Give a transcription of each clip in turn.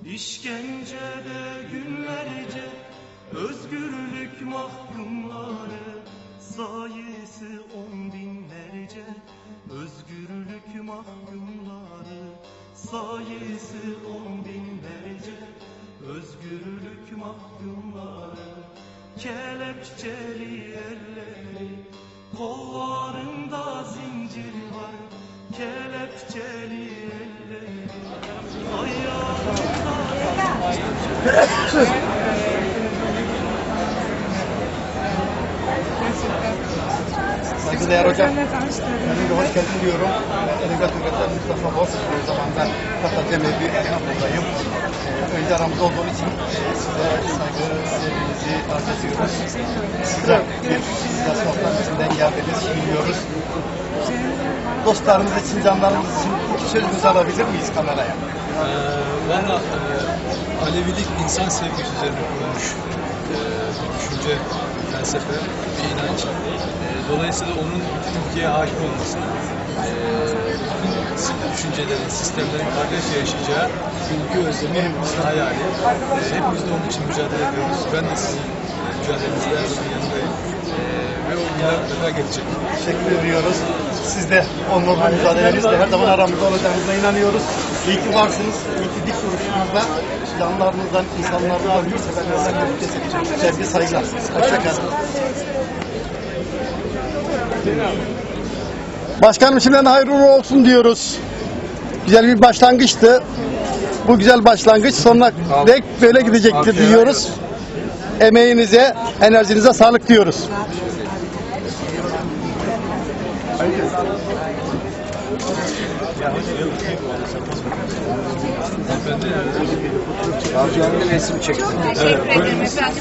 İşkencede günlerce özgürlük mahkumları, sayısı 10 binlerce özgürlük mahkumları, sayısı 10 binlerce özgürlük mahkumları. Kelepçeli elleri, kollarında zincir var, kelepçeli elleri, ayağında Saygıdeğer hocam, önümde hoş geldin diyorum. Edebiyat öğretmeni Mustafa Boz, o zaman da Kartal Cemevli buradayım. Önce aramızda olduğun için size saygı, sevginizi arz ediyoruz. Güzel bir yazmaktan içinden geldiğiniz biliyoruz. Dostlarımız için, canlarımız için iki sözünüzü alabilir miyiz kameraya? Valla Alevilik insan sevgisi üzerine kurulmuş bir düşünce, felsefe, bir inanç. Dolayısıyla onun bütün ülkeye hakim olmasını, bütün düşüncelerin, sistemlerin kardeşçe yaşayacağı ülke özlemi hepimizin hayali. Hepimiz de onun için mücadele ediyoruz. Ben de sizin mücadelenizde her zaman yanındayım. Ve o günler mutlaka gelecek. Teşekkür ediyoruz. Siz de onurlu mücadelenizle her zaman aramızda olacağınıza inanıyoruz. İyi ki varsınız. İyi ki dik duruşunuzda canlarınızdan, insanlardan, yurtseverlerden görüşeceksiniz. Sevgi, saygılar. Hoşçakalın. Başkanım şimdiden hayırlı olsun diyoruz. Güzel bir başlangıçtı. Bu güzel başlangıç sonuna dek böyle gidecektir diyoruz. Emeğinize, enerjinize sağlık diyoruz. Avcı'nın resim çektim. Teşekkür ederim efendim.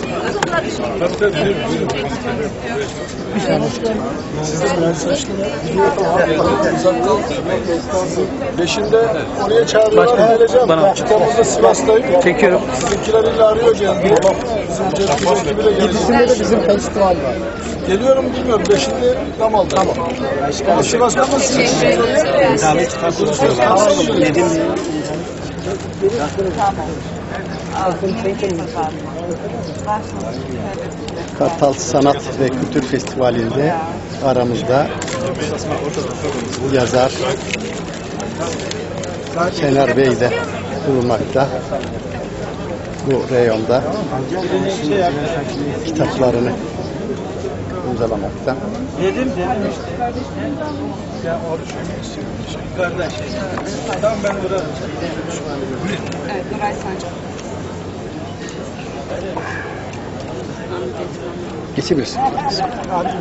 Beşinde oraya çağırıyorlar. Hayaleceğim. Kitabımızda Sivas'tayım. Çekiyorum. Bizimkileriyle arıyor geldi. Bizim Cemil ekibiyle geldi. de bizim festival var. Geliyorum bilmiyorum. Beşinde tam aldı. Tamam. Sivas'ta mı? Teşekkür ederim. İmzalı kitap tutuyorlar. Kartal Sanat ve Kültür Festivali'nde aramızda yazar Şener Bey de bulunmakta. Bu reyonda kitaplarını imzalamakta. Tamam ben durarım. Evet, Nuray Sancak. Geçebilirsin. Haftaya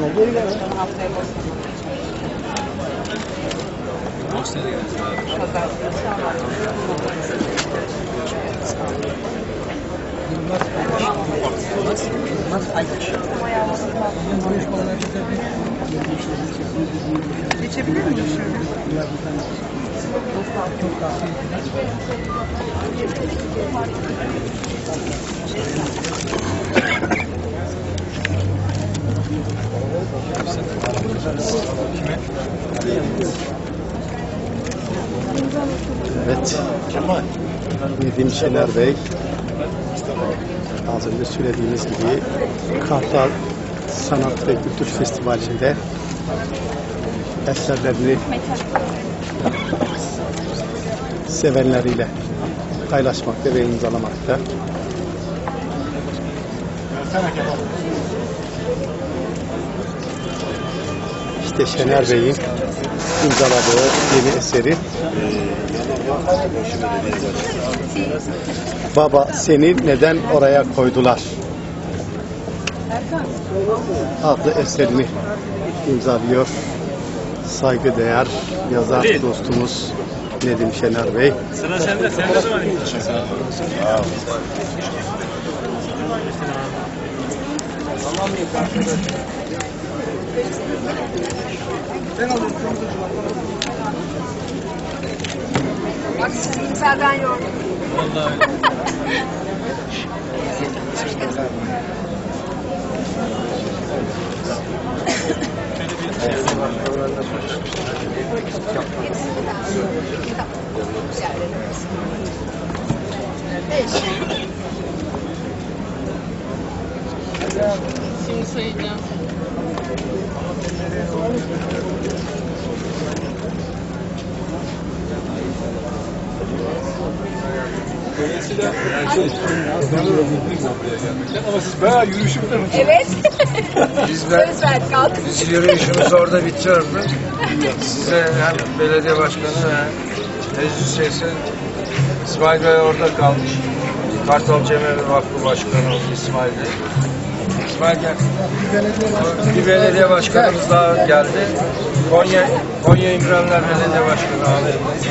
geçebilir miyim şöyle? Evet. Nedim Şener Bey, az önce söylediğimiz gibi Kartal Sanat ve Kültür Festivali'nde eserlerini sevenleriyle paylaşmakta ve imzalamakta. İşte Şener Bey'in imzaladığı yeni eseri Baba Seni Neden Oraya Koydular adlı eserini imzalıyor. Saygıdeğer yazar dostumuz Nedim Şener Bey. Sıra sende. Sen ne zaman gideceksin? Bak sizi imzadan yordum. Vallahi Şimdi sayacağım. Dolayısıyla ama siz bayağı yürüyüşü bitirdiniz. Evet. Biz Söz verdik aldık. Biz yürüyüşümüz orada bitiyordu. Size hem belediye başkanı ve meclis üyesi İsmail Bey orada kalmış. Kartal Cemevi Vakfı Başkanı İsmail Bey. İsmail gel. Bir belediye başkanımız daha geldi. Konya İmranlar Belediye Başkanı Ahmet Bey.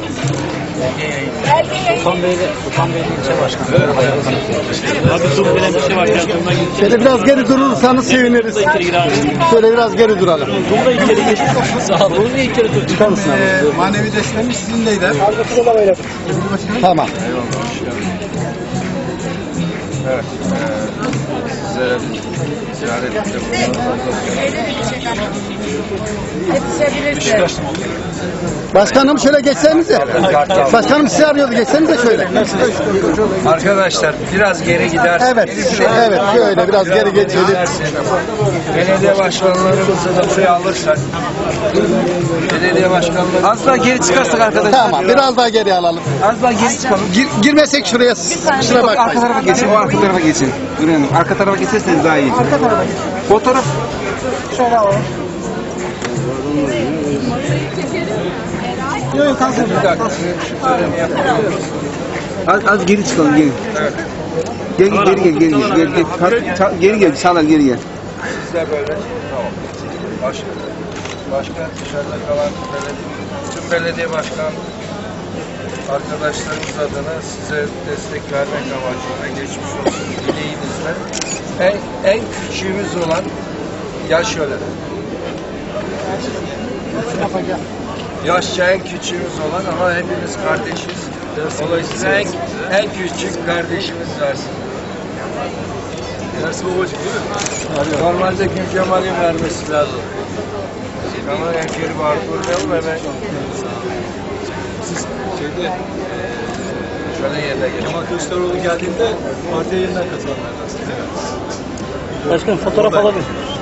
Okan Bey'le ilçe başkanı. Abi çok önemli bir şey var. Şöyle biraz geri durursanız seviniriz. Şöyle biraz geri duralım. Zumba içeri geçti. Sağ olun. Zumba içeri tut. Çıkar mısın abi? Manevi desteğimiz sizinleydi. Tamam. Eyvallah, hoş geldin. Evet, sizlere ziyarette Yetişebilirsin. Başkanım şöyle geçsenize. Başkanım sizi arıyordu. Geçsenize şöyle. Arkadaşlar biraz geri gidersiniz. Evet. Evet. Şöyle biraz geri geçelim. Belediye başkanlarımızı da buraya alırsak. Belediye başkanları... Az daha geri çıkarsak arkadaşlar. Tamam. Biraz daha geri alalım. Az daha geri çıkalım. Girmesek şuraya. Kusura Arka bakmayın. tarafa geçin. O arka tarafa geçin. Dur hanım. Arka tarafa geçerseniz daha iyi. Arka tarafa geçin. Fotoğraf. Şöyle alalım. Bir dakika. Şöyle yapalım. Az geri çıkalım. Geri. Geri gel. Sağlar geri gel. Siz de böyle. Tamam. Başka dışarıda kalan tüm belediye başkan arkadaşlarımız adına size destek vermek amacıyla geçmiş olsun dileğinizle en küçüğümüz olan gel şöyle. Yaşça en küçüğümüz olan ama hepimiz kardeşiz. Dolayısıyla en küçük kardeşimiz versin. Dersi babacık değil mi? Normalde Gül Cemal'in vermesi lazım. Ama hemşeri var kurmayalım hemen. Siz şeyde Şöyle yerine geçin. Kemal Kılıçdaroğlu geldiğinde partiye yeniden katılanlardansınız. Evet. Başkanım fotoğraf alabilir.